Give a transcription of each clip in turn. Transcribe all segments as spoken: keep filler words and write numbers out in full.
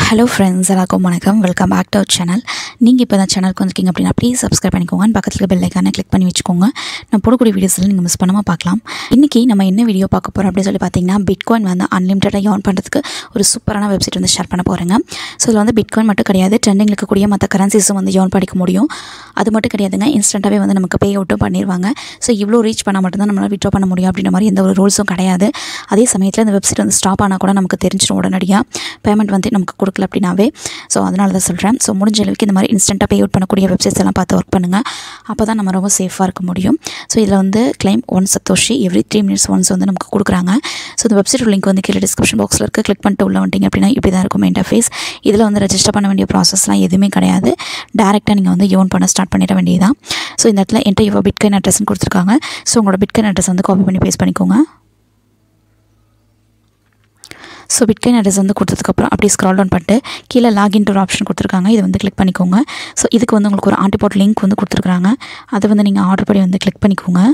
Hello friends, எல்லாருக்கும் வணக்கம். Welcome back to our channel. நீங்கள் இப்போ தான் சேனலுக்கு வந்திருக்கீங்க அப்படின்னா ப்ளீஸ் சப்ஸ்கிரைப் பண்ணிக்கோங்க. பக்கத்தில் பெல் ஐக்கானை கிளிக் பண்ணி வச்சுக்கோங்க. நான் போடக்கூடிய வீடியோஸில் நீங்கள் மிஸ் பண்ணாமல் பார்க்கலாம். இன்றைக்கி நம்ம என்ன வீடியோ பார்க்க போகிறோம் அப்படின்னு சொல்லி பார்த்தீங்கன்னா, பிட்காயின் வந்து அன்லிமிட்டடாக ஏர்ன் பண்ணுறதுக்கு ஒரு சூப்பரான வெப்சைட் வந்து ஷேர் பண்ண போகிறேங்க. ஸோ இதில் வந்து பிட்காயின் மட்டும் கிடையாது, ட்ரெண்டிங்கில் இருக்கக்கூடிய மற்ற கரன்சிஸும் வந்து ஏர்ன் பண்ணிக்க முடியும். அது மட்டும் கிடையாதுங்க, இன்ஸ்டண்ட்டாகவே வந்து நமக்கு பே அவுட்டும் பண்ணிடுவாங்க. ஸோ இவ்வளோ ரீச் பண்ணால் மட்டும்தான் நம்மளால் விட்ரா பண்ண முடியும் அப்படின்ற மாதிரி எந்த ஒரு ரூல்ஸும் கிடையாது. அதே சமயத்தில் இந்த வெப்சைட் வந்து ஸ்டாப் ஆனால் கூட நமக்கு தெரிஞ்சிடும் உடனடியாக பேமெண்ட் வந்து நமக்கு கொடுக்கல அப்படின்னாவே. ஸோ அதனால தான் சொல்கிறேன். ஸோ முடிஞ்ச அளவுக்கு இந்த மாதிரி இன்ஸ்டண்ட்டாக பே அவுட் பண்ணக்கூடிய வெப்சைட்ஸ் எல்லாம் பார்த்து ஒர்க் பண்ணுங்கள். அப்போ தான் நம்ம ரொம்ப சேஃபாக இருக்க முடியும். ஸோ இதில் வந்து claim one satoshi every three minutes once வந்து நமக்கு கொடுக்குறாங்க. ஸோ இந்த வெப்சைட் லிங்க் வந்து கீழே டிஸ்கிரிப்ஷன் பாக்ஸில் இருக்குது. கிளிக் பண்ணிட்டு உள்ள வந்துட்டிங்க அப்படின்னா இப்படி தான் இருக்கும் இன்டர்ஃபேஸ். இதில் வந்து ரெஜிஸ்டர் பண்ண வேண்டிய ப்ராசஸ்லாம் எதுவுமே கிடையாது. டேரெக்டாக நீங்கள் வந்து ஏர்ன் பண்ண ஸ்டார்ட் பண்ணிட வேண்டியதான். ஸோ இந்த இடத்துல என்டர் யுவர் பிட்காயின் அட்ரஸ்ன்னு கொடுத்துருக்காங்க. ஸோ உங்களோட பிட்காயின் அட்ரஸ் வந்து காப்பி பண்ணி பேஸ்ட் பண்ணிக்கோங்க. ஸோ பிட்காயின் அட்ரஸ் வந்து கொடுத்ததுக்கப்புறம் அப்படியே ஸ்க்ரால் டவுன் பண்ணிட்டு கீழே லாகின் ஒரு ஆப்ஷன் கொடுத்துருக்காங்க. இதை வந்து கிளிக் பண்ணிக்கோங்க. ஸோ இதுக்கு வந்து உங்களுக்கு ஒரு ஆன்டிபாட் லிங்க் வந்து கொடுத்துருக்காங்க. அதை வந்து நீங்கள் ஆர்டர் படி வந்து கிளிக் பண்ணிக்கோங்க.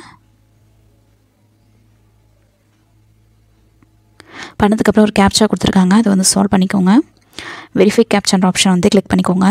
பண்ணதுக்கப்புறம் ஒரு கேப்சா கொடுத்துருக்காங்க. அதை வந்து சால்வ் பண்ணிக்கோங்க. வெரிஃபை கேப்சான்ற ஆப்ஷன் வந்து கிளிக் பண்ணிக்கோங்க.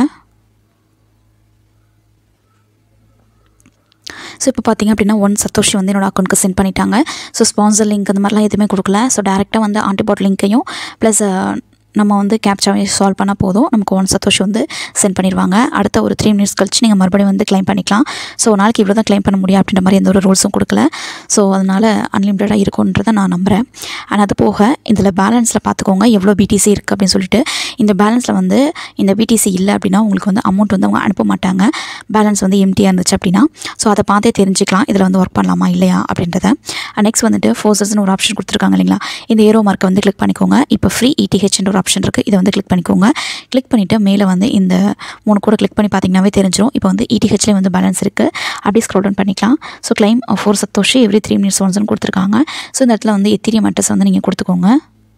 ஸோ இப்போ பார்த்திங்க அப்படின்னா ஒன் சத்தோஷி வந்து என்னோடய அக்கௌண்ட்டுக்கு சென்ட் பண்ணிட்டாங்க. ஸோ ஸ்பான்சர் லிங்க் அந்த மாதிரிலாம் எதுவுமே கொடுக்கல. ஸோ டேரெக்டாக வந்து ஆன்டிபாட் லிங்க்கையும் ப்ளஸ் நம்ம வந்து கேப்சாவை சால்வ் பண்ணால் போதும், நமக்கு ஒன் சத்தோஷி வந்து சென்ட் பண்ணிடுவாங்க. அடுத்த ஒரு த்ரீ மினிட்ஸ் கழிச்சு நீங்கள் மறுபடியும் வந்து கிளைம் பண்ணிக்கலாம். ஸோ ஒரு நாளைக்கு இவ்வளோ தான் கிளைம் பண்ண முடியும் அப்படின்ற மாதிரி எந்த ஒரு ரூல்ஸும் கொடுக்கல. ஸோ அதனால் அன்லிமிட்டடாக இருக்குன்றதை நான் நம்புகிறேன். அண்ட் அது போக இதில் பேலன்ஸில் பார்த்துக்கோங்க எவ்வளோ பிடிசி இருக்குது அப்படின்னு சொல்லிட்டு. இந்த பேலன்ஸில் வந்து இந்த பிடிசி இல்லை அப்படின்னா உங்களுக்கு வந்து அமௌண்ட் வந்து அவங்க அனுப்ப மாட்டாங்க. பேலன்ஸ் வந்து எம்டியாக இருந்துச்சு அப்படின்னா. ஸோ அதை பார்த்தே தெரிஞ்சுக்கலாம் இதில் வந்து ஒர்க் பண்ணலாமா இல்லையா அப்படின்றத. நெக்ஸ்ட் வந்துட்டு ஃபோர்ஸஸ்னு ஒரு ஆப்ஷன் கொடுத்துருக்காங்க இல்லைங்களா, இந்த ஏரோ மார்க்கை வந்து கிளிக் பண்ணிக்கோங்க. இப்போ ஃப்ரீ இடிஹெச்ன்ற ஒரு ஆப்ஷன் இருக்குது, இதை வந்து கிளிக் பண்ணிக்கோங்க. கிளிக் பண்ணிவிட்டு மேலே வந்து இந்த மூணு கூட கிளிக் பண்ணி பார்த்தீங்கன்னாவே தெரிஞ்சிடும். இப்போ வந்து இடிஹெச்லேயே வந்து பேலன்ஸ் இருக்குது. அப்படியே ஸ்க்ரோல் டவுன் பண்ணிக்கலாம். So claim four satoshi every three minutes ஒன்ஸ்னு கொடுத்துருக்காங்க. ஸோ இந்த இடத்துல வந்து எத்தீரியம் அட்ரஸ் வந்து நீங்கள் கொடுத்துக்கோங்க.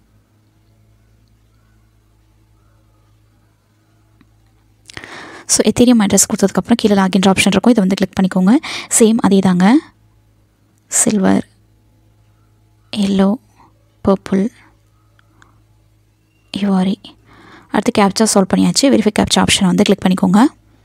ஸோ எத்தீரியம் அட்ரஸ் கொடுத்ததுக்கப்புறம் கீழே லாகின் ஆப்ஷன் இருக்கும், இதை வந்து கிளிக் பண்ணிக்கோங்க. சேம் அதே தாங்க, சில்வர், எல்லோ, பர்பிள், இவாரி. அடுத்து கேப்சா சால்வ் பண்ணியாச்சு. வெரிஃபை கேப்சா ஆப்ஷனை வந்து கிளிக் பண்ணிக்கோங்க.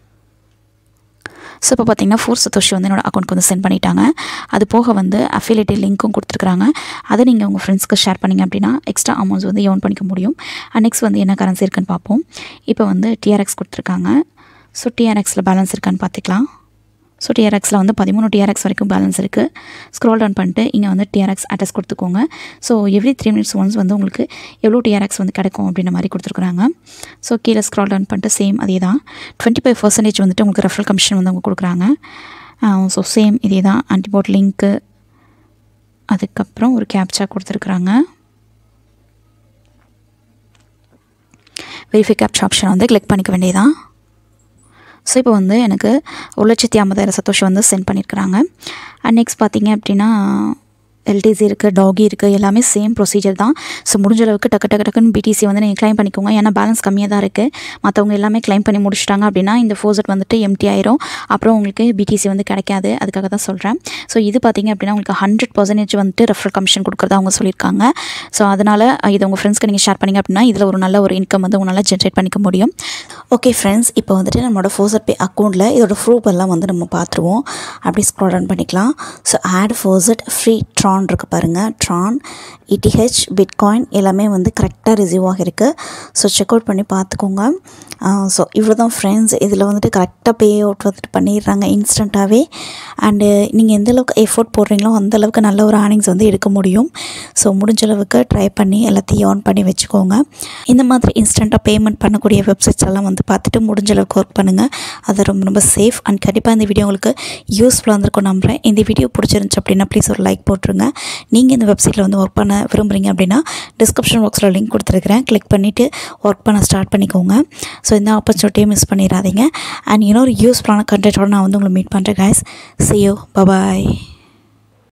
ஸோ இப்போ பார்த்தீங்கன்னா ஃபோர் சத்தோஷி வந்து என்னோடய அக்கௌண்ட்க்கு வந்து சென்ட் பண்ணிட்டாங்க. அது போக வந்து அஃபிலியேட் லிங்க்கும் கொடுத்துருக்காங்க. அதை நீங்கள் உங்கள் ஃப்ரெண்ட்ஸ்க்கு ஷேர் பண்ணிங்க அப்படின்னா எக்ஸ்ட்ரா அமௌண்ட்ஸ் வந்து ஏர்ன் பண்ணிக்க முடியும். நெக்ஸ்ட் வந்து என்ன கரன்சி இருக்குன்னு பார்ப்போம். இப்போ வந்து டிஆர்எக்ஸ் கொடுத்துருக்காங்க. ஸோ டிஆர்எக்ஸில் பேலன்ஸ் இருக்கான்னு பார்த்துக்கலாம். ஸோ டிஆர்எக்ஸில் வந்து பதிமூணு டிஆர்எக்ஸ் வரைக்கும் பேலன்ஸ் இருக்குது. ஸ்க்ரோல் டவுன் பண்ணிட்டு இங்கே வந்து டிஆர்எக்ஸ் அட்ரஸ் கொடுத்துக்கோங்க. So every three minutes once வந்து உங்களுக்கு எவ்வளோ டிஆர்எக்ஸ் வந்து கிடைக்கும் அப்படின்ற மாதிரி கொடுத்துருக்குறாங்க. ஸோ கீழே ஸ்க்ரோல் டவுன் பண்ணிட்டு சேம் அதே தான், டுவெண்ட்டி ஃபைவ் பர்சன்டேஜ் வந்துட்டு உங்களுக்கு ரெஃபரல் கமிஷன் வந்து அவங்க கொடுக்குறாங்க. ஸோ சேம் இதே தான், ஆன்டிபாட் லிங்க்கு, அதுக்கப்புறம் ஒரு கேப்சா கொடுத்துருக்குறாங்க. வெரிஃபை கேப்சா ஆப்ஷன் வந்து கிளிக் பண்ணிக்க வேண்டியதான். ஸோ இப்போ வந்து எனக்கு ஒரு லட்சத்தி ஐம்பதாயிரம் சத்தோஷி வந்து சென்ட் பண்ணியிருக்கிறாங்க. அண்ட் நெக்ஸ்ட் பார்த்தீங்க அப்படின்னா எல்டிசி இருக்குது, டாகி இருக்குது, எல்லாமே சேம் ப்ரொசீஜர் தான். ஸோ முடிஞ்ச அளவுக்கு டக்கு டக்கு டக்குன்னு பிடிசி வந்து நீங்கள் கிளைம் பண்ணிக்கோங்க. ஏன்னா பேலன்ஸ் கம்மியாக தான் இருக்குது. மற்றவங்க எல்லாமே கிளைம் பண்ணி முடிச்சிட்டாங்க அப்படின்னா இந்த ஃபோர்செட் வந்துட்டு எம்டி ஆயிரும். அப்புறம் உங்களுக்கு பிடிசி வந்து கிடைக்காது. அதுக்காக தான் சொல்கிறேன். ஸோ இது பார்த்தீங்க அப்படின்னா உங்களுக்கு ஹண்ட்ரட் பர்சன்டேஜ் வந்துட்டு ரெஃபரல் கமிஷன் கொடுக்குறதா அவங்க சொல்லியிருக்காங்க. ஸோ அதனால் இதை உங்கள் ஃப்ரெண்ட்ஸ்க்கு நீங்கள் ஷேர் பண்ணிங்க அப்படின்னா இதில் ஒரு நல்ல ஒரு இன்கம் வந்து உங்களால் ஜென்ரேட் பண்ணிக்க முடியும். ஓகே ஃப்ரெண்ட்ஸ், இப்போ வந்துட்டு நம்மளோட ஃபோர்செட் பே அக்கௌண்ட்டில் இதோட ப்ரூஃப் எல்லாம் வந்து நம்ம பார்த்துருவோம். அப்படி ஸ்க்ரோல் டவுன் பண்ணிக்கலாம். So add faucet free Tron இருக்குது பாருங்கள், ட்ரான், இடிஹெச், பிட்காயின் எல்லாமே வந்து கரெக்டாக ரிசீவ் ஆகிருக்கு. ஸோ செக் அவுட் பண்ணி பார்த்துக்கோங்க. ஸோ இவ்வளோ தான் ஃப்ரெண்ட்ஸ். இதில் வந்துட்டு கரெக்டாக பே அவுட் வந்துட்டு பண்ணிடுறாங்க இன்ஸ்டண்ட்டாகவே. அண்டு நீங்கள் எந்த அளவுக்கு எஃபோர்ட் போடுறீங்களோ அந்தளவுக்கு நல்ல ஒரு ஏர்னிங்ஸ் வந்து எடுக்க முடியும். ஸோ முடிஞ்ச அளவுக்கு ட்ரை பண்ணி எல்லாத்தையும் ஏர்ன் பண்ணி வச்சுக்கோங்க. இந்த மாதிரி இன்ஸ்டண்ட்டாக பேமெண்ட் பண்ணக்கூடிய வெப்சைட்ஸ் எல்லாம் வந்து பார்த்துட்டு முடிஞ்ச அளவுக்கு ஒர்க் பண்ணுங்கள். அது ரொம்ப ரொம்ப சேஃப். அண்ட் கண்டிப்பாக இந்த வீடியோ உங்களுக்கு யூஸ்ஃபுல்லாக இருந்திருக்கும் நம்புகிறேன். இந்த வீடியோ பிடிச்சிருந்துச்சு அப்படின்னா ப்ளீஸ் ஒரு லைக் போட்டுருங்க. நீங்கள் இந்த வெப்சைட்டில் வந்து ஒர்க் பண்ண விரும்புகிறீங்க அப்படின்னா டிஸ்கிரிப்ஷன் பாக்ஸில் லிங்க் கொடுத்துருக்குறேன், கிளிக் பண்ணிவிட்டு ஒர்க் பண்ண ஸ்டார்ட் பண்ணிக்கோங்க. ஸோ இந்த ஆப்பர்ச்சுனிட்டியை மிஸ் பண்ணிடாதீங்க. அண்ட் இன்னொரு யூஸ்ஃபுல்லான கண்டென்ட்டோட நான் வந்து உங்களை மீட் பண்ணுறேன் guys. see you, bye bye.